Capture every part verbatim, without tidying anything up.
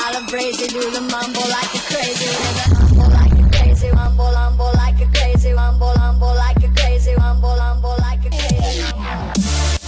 all I'm crazy, do the mumble like a crazy, rumble like a crazy, rumble, rumble like a crazy, rumble, rumble like a crazy, rumble, rumble like a crazy, rumble.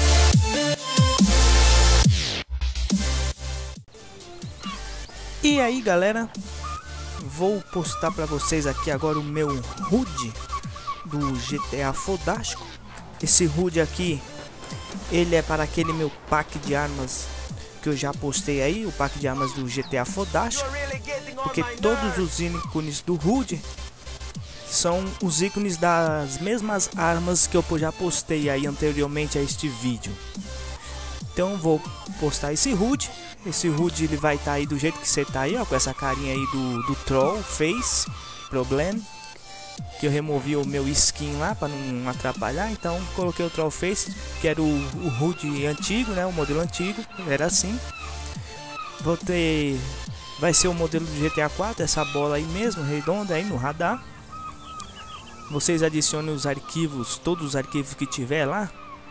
E aí galera, vou postar para vocês aqui agora o meu H U D do G T A Fodástico. Esse H U D aqui, ele é para aquele meu pack de armas que eu já postei aí, o pack de armas do G T A Fodástico, porque todos os ícones do H U D são os ícones das mesmas armas que eu já postei aí anteriormente a este vídeo. Então vou postar esse H U D. Esse H U D ele vai estar tá aí do jeito que você tá aí, ó, com essa carinha aí do, do Troll Face Problem, que eu removi o meu skin lá para não atrapalhar, então coloquei o Troll Face, que era o, o H U D antigo, né, o modelo antigo, era assim. Vou ter, vai ser o modelo do G T A quatro, essa bola aí mesmo, redonda aí no radar. Vocês adicionem os arquivos, todos os arquivos que tiver lá.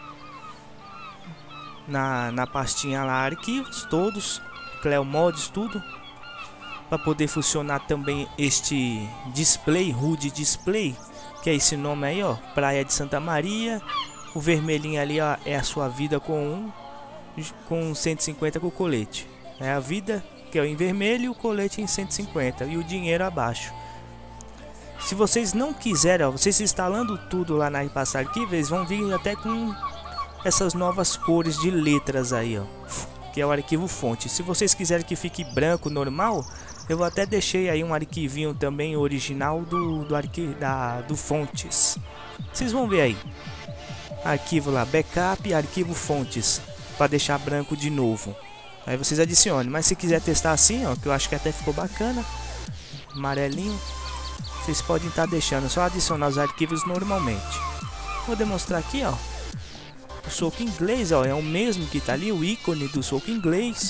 Na, na pastinha lá, arquivos todos, Cleo Mods, tudo, para poder funcionar também este display, H U D Display, que é esse nome aí, ó, Praia de Santa Maria. O vermelhinho ali, ó, é a sua vida com um, com cento e cinquenta com o colete. É a vida que é em vermelho e o colete em cento e cinquenta e o dinheiro abaixo. Se vocês não quiserem, ó, vocês instalando tudo lá na pasta arquivo, eles vão vir até com essas novas cores de letras aí, ó, que é o arquivo fonte. Se vocês quiserem que fique branco normal, eu até deixei aí um arquivinho também original do do arquivo da do fontes. Vocês vão ver aí, arquivo lá, backup, arquivo fontes, para deixar branco de novo. Aí vocês adicionem. Mas se quiser testar assim, ó, que eu acho que até ficou bacana, amarelinho, vocês podem estar deixando, só adicionar os arquivos normalmente. Vou demonstrar aqui, ó. O soco inglês, ó, é o mesmo que tá ali, o ícone do soco inglês.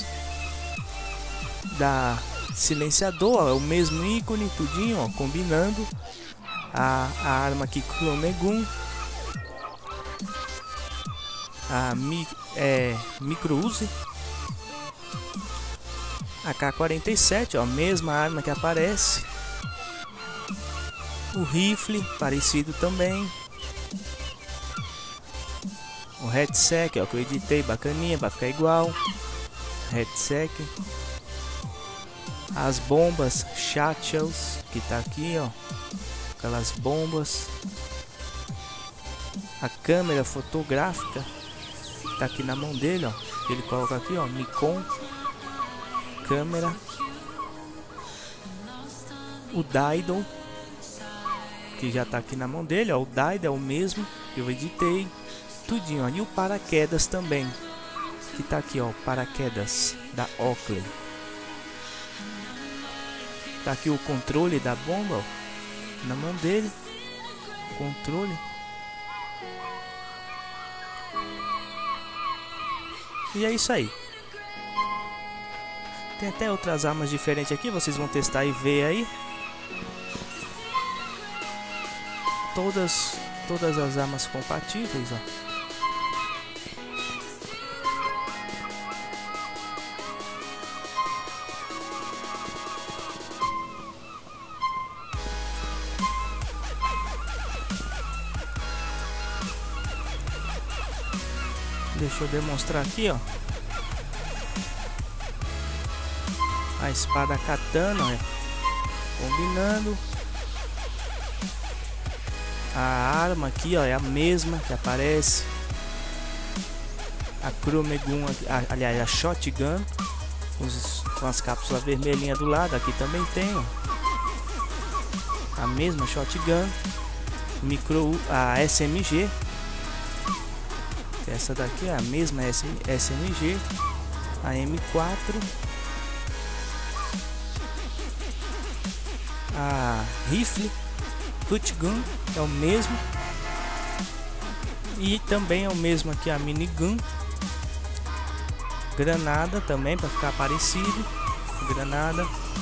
Da silenciador, ó, é o mesmo ícone, tudinho, ó, combinando. A, a arma aqui, Chromegun. A mi, é, Micro Uzi. A K quarenta e sete, ó, a mesma arma que aparece. O rifle, parecido também. O headset, ó, que eu editei, bacaninha, para ficar igual. Headset. As bombas Satchels, que tá aqui, ó, aquelas bombas. A câmera fotográfica tá aqui na mão dele, ó. Ele coloca aqui, ó, Nikon câmera. O Dido, que já tá aqui na mão dele, ó. O Dido é o mesmo que eu editei. Tudinho, ó. E o paraquedas também, que tá aqui, ó, paraquedas da Oakley. Tá aqui o controle da bomba, ó, na mão dele. Controle. E é isso aí. Tem até outras armas diferentes aqui, vocês vão testar e ver aí. Todas, todas as armas compatíveis, ó. Deixa eu demonstrar aqui, ó. A espada katana, ó, combinando. A arma aqui, ó, é a mesma que aparece. A Chromegun, aliás, a Shotgun, os, com as cápsulas vermelhinhas do lado. Aqui também tem, ó, a mesma Shotgun. Micro, a S M G. Essa daqui é a mesma S M G. A M quatro. A rifle Shotgun é o mesmo. E também é o mesmo aqui a minigun. Granada também, para ficar parecido. Granada.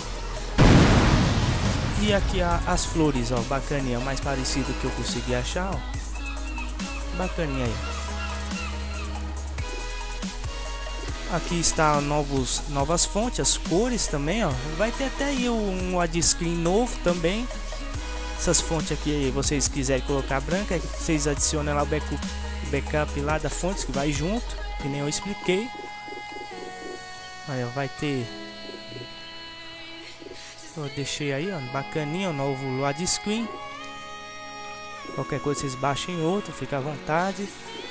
E aqui a, as flores, ó, bacaninha, o mais parecido que eu consegui achar, ó. Bacaninha aí. Aqui está novos, novas fontes, as cores também, ó. Vai ter até aí um widescreen novo também. Essas fontes aqui, vocês quiserem colocar branca, vocês adicionam lá o backup, backup lá da fonte que vai junto, que nem eu expliquei. Olha, vai ter, eu deixei aí, ó, bacaninha, o novo widescreen. Qualquer coisa vocês baixem outro, fica à vontade.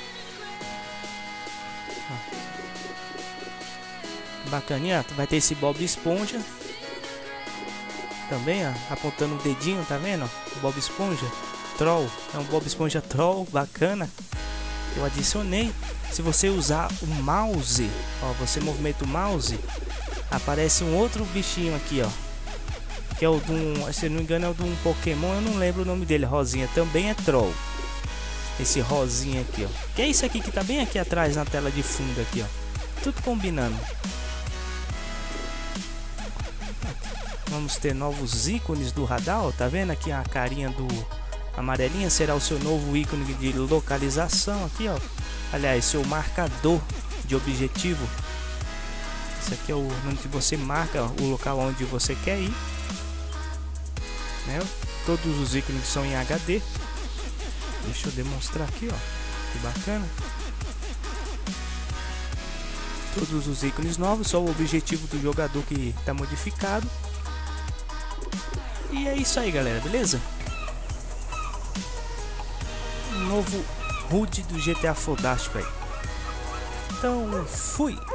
Bacaninha, vai ter esse Bob Esponja também, ó, apontando o dedinho, tá vendo? O Bob Esponja Troll, é um Bob Esponja Troll, bacana. Eu adicionei. Se você usar o mouse, ó, você movimenta o mouse, aparece um outro bichinho aqui, ó, que é o de um, se não me engano é o de um Pokémon, eu não lembro o nome dele, rosinha, também é Troll. Esse rosinha aqui, ó, que é isso aqui que tá bem aqui atrás na tela de fundo aqui, ó, tudo combinando. Vamos ter novos ícones do radar, ó, tá vendo aqui a carinha do amarelinha, será o seu novo ícone de localização aqui, ó. Aliás, seu marcador de objetivo. Esse aqui é o onde você marca o local onde você quer ir, né? Todos os ícones são em H D. Deixa eu demonstrar aqui, ó, que bacana. Todos os ícones novos, só o objetivo do jogador que está modificado. E é isso aí, galera, beleza? Um novo H U D do G T A Fodástico aí. Então, fui!